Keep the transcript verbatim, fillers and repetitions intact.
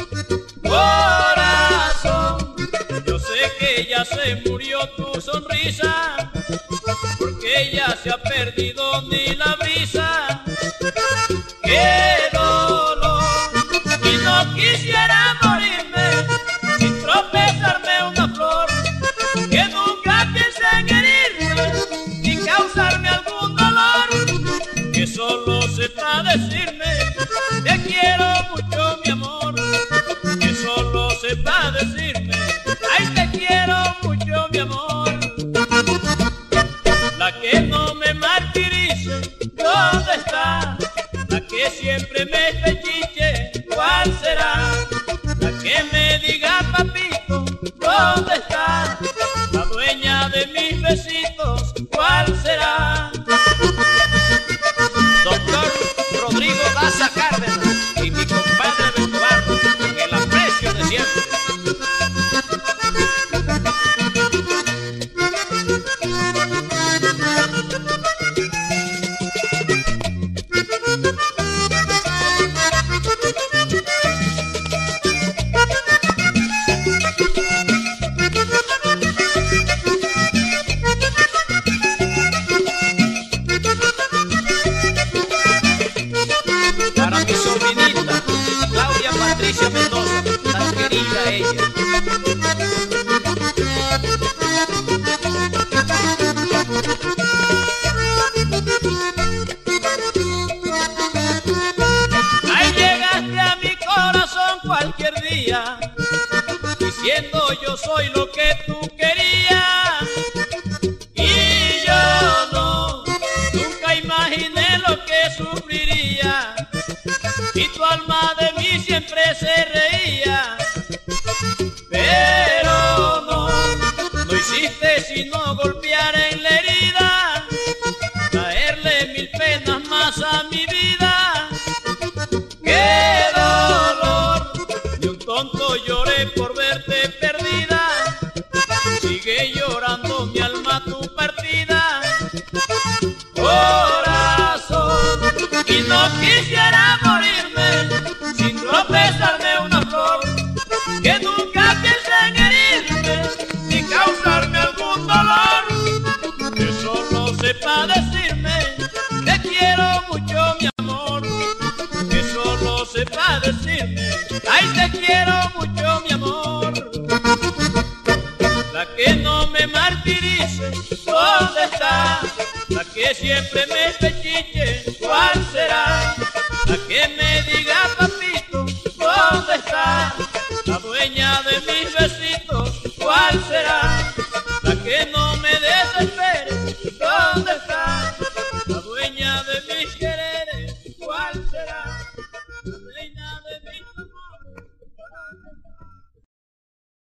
Corazón, yo sé que ya se murió tu sonrisa, porque ya se ha perdido ni la brisa. ¡Qué dolor! Y no quisiera morirme sin tropezarme una flor, que nunca piense en herirme ni causarme algún dolor, que solo sepa decirme te quiero mucho mi amor, que solo sepa decirme ay te quiero mucho mi amor. La que no me martirice, ¿dónde está? La que siempre me pechiche, ¿cuál será? La que me diga papito, ¿dónde está? La dueña de mis besitos, ¿cuál será? Doctor Rodrigo Daza Cárdenas y mi compadre Eduardo, que el aprecio de siempre. Para mi sobrinita, Claudia Patricia Mendoza, tan querida ella. Ay, llegaste a mi corazón cualquier día, diciendo yo soy lo que tú querías. Y yo no, nunca imaginé lo que sufriría, y tu alma de mí siempre se reía. Pero no, no hiciste sino golpear en la herida, traerle mil penas más a mi vida. ¡Qué dolor! Ni un tonto lloré por verte perdida, sigue llorando mi alma tu partida. Corazón, y no quisiera morirme sin tropezarme una flor, que nunca piense en herirme ni causarme algún dolor, que solo sepa decirme te quiero mucho mi amor, que solo sepa decirme ay te quiero mucho mi amor. La que no me martirice, ¿dónde está? La que siempre me